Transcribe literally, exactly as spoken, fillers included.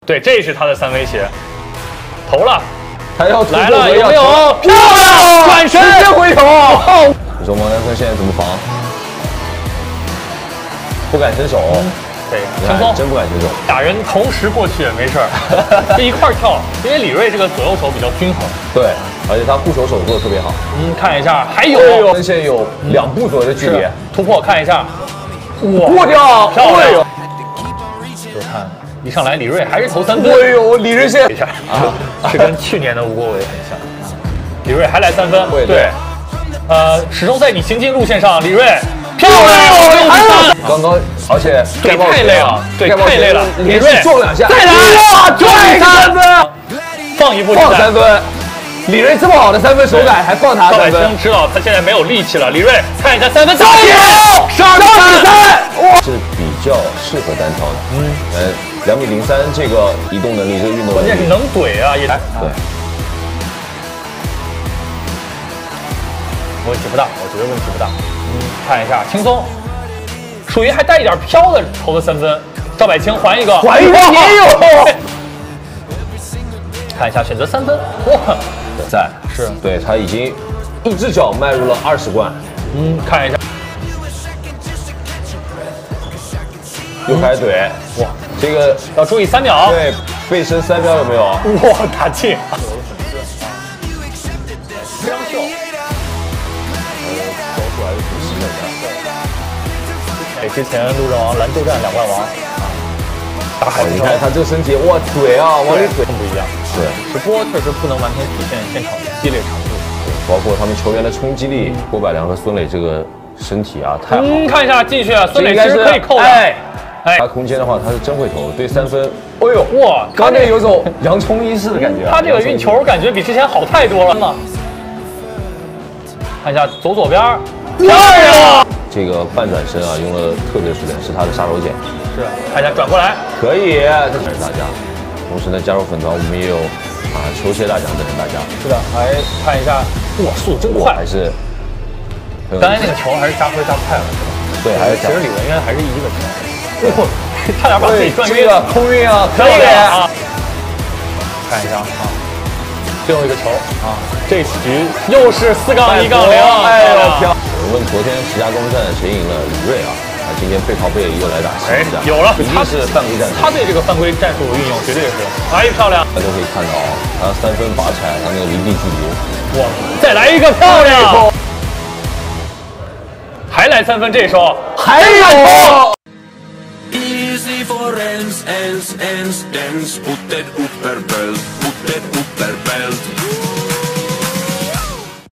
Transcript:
对，这是他的三威胁，投了， 他要来了，有没有？漂亮， 转身直接回头。你说王丹峰现在怎么防？不敢伸手。嗯对，轻松， 真不敢伸手。 俩人同时过去没事儿，这一块儿跳，因为李锐这个左右手比较均衡。 对，而且他护手手做的特别好。 嗯，看一下，还有， 跟线有两步左右的距离， 突破，看一下， 哇，过掉， 漂亮。就是看一上来，李锐还是投三分。 哎呦，李锐线一下啊，是跟去年的吴国伟很像。李锐还来三分，对，呃，始终在你行进路线上，李锐。 漂亮！ 刚刚，而且对太累了，对太累了。 李锐撞两下， 再来！哇，撞三分，放一步放三分。李锐这么好的三分手感，还放他三分。 赵百清知道他现在没有力气了。李锐看一下三分，加油！十二比三，是比较适合单挑的。嗯，呃，两米零三这个移动能力，这个运动能力， 关键是能怼啊，也来。 对。 问题不大，我觉得问题不大。 看一下，轻松，属于还带一点飘的投的三分。赵百清还一个， 还一个也有。 看一下，选择三分，哇， 在是对他已经一只脚迈入了二十冠。 嗯，看一下， 又开怼，哇，这个要注意三秒。 对，背身三秒有没有？ 哇，打进！非常秀。 哎，之前陆振王篮球战两冠王，打海， 你看他这个身体，哇，怼啊，往里怼， 不一样。 对， 直播确实不能完全体现现场的激烈程度， 包括他们球员的冲击力，郭柏良和孙磊这个身体啊，太好了。 嗯，看一下进去，孙磊其实可以扣的。哎， 哎，他空间的话，他是真会投，对三分，哎呦， 哇， 刚才有种洋葱一式的感觉。 他这个运球感觉比之前好太多了嘛。看一下走左边，漂亮。 这个半转身啊，用了特别熟练，是他的杀手锏。 是，看一下转过来， 可以，这是大家。同时呢，加入粉团我们也有啊球鞋大奖等着大家。 是的，来看一下，哇，速度真快， 还是刚才那个球还是加分加快了，是吧？ 对，还是其实李文渊还是一个球，哇，差点把自己转晕了，空运啊， 可以啊。看一下啊，最后一个球啊，这局又是四杠一杠零， 哎呦，漂！ 我问昨天十佳攻战谁赢了？李锐啊，啊，今天背靠背又来打新战， 有了， 一定是犯规战术。 他对这个犯规战术运用绝对是，哎，漂亮！ 大家可以看到啊，他三分拔起来，他那个离地距离， 哇，再来一个漂亮！还来三分，这时候还有。 Easy for ends, ends, ends, dance, put that upper belt, put that